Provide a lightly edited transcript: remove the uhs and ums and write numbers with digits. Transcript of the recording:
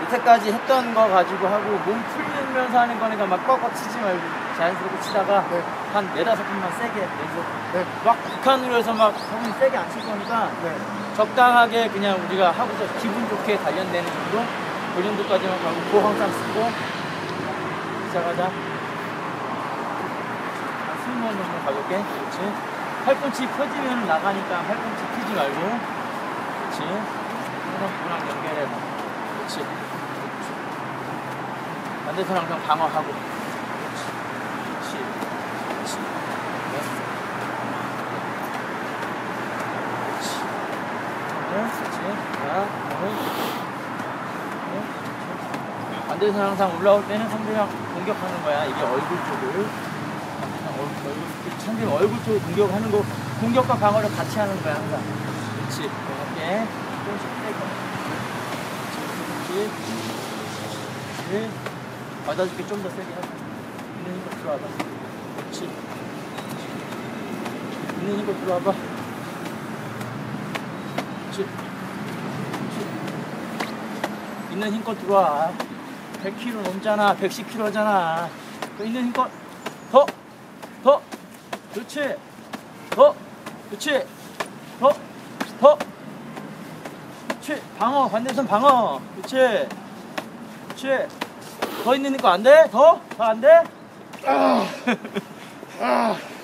여태까지 했던 거 가지고 하고 몸 풀면서 하는 거니까 막 꽉꽉 치지 말고 자연스럽게 치다가 네. 한 4-5분만 세게 연습. 네. 막 극한으로 해서 막 형님 세게 안 칠 거니까 네. 적당하게 그냥 우리가 하고서 기분 좋게 단련되는 정도? 그 정도까지만 가고 코 항상 쓰고 시작하자. 숨만 좀 가볍게. 그렇지. 팔꿈치 펴지면 나가니까 팔꿈치 피지 말고. 그렇지. 항상 그랑 연결해서. 그렇지. 반대손 항상 방어하고. 그렇지. 그렇지. 그렇지. 됐어. 그렇지. 그렇지. 자, 반대손 항상 올라올 때는 상대방 공격하는 거야. 이게 얼굴 쪽을. 상대방 얼굴 쪽을 공격하는 거, 공격과 방어를 같이 하는 거야, 항상. 그렇지. 이렇게. 조금씩 빼고. 그렇지. 그렇지. 받아줄게. 좀 더 세게 하자. 있는 힘껏 들어와봐. 그렇지. 있는 힘껏 들어와봐. 그렇지. 있는 힘껏 들어와. 100kg 넘잖아. 110kg잖아. 있는 힘껏 더 그렇지. 더 그렇지. 더 그렇지. 방어. 반대손 방어. 그렇지. 그렇지. 더 있는 힘껏 안 돼? 더 안 돼?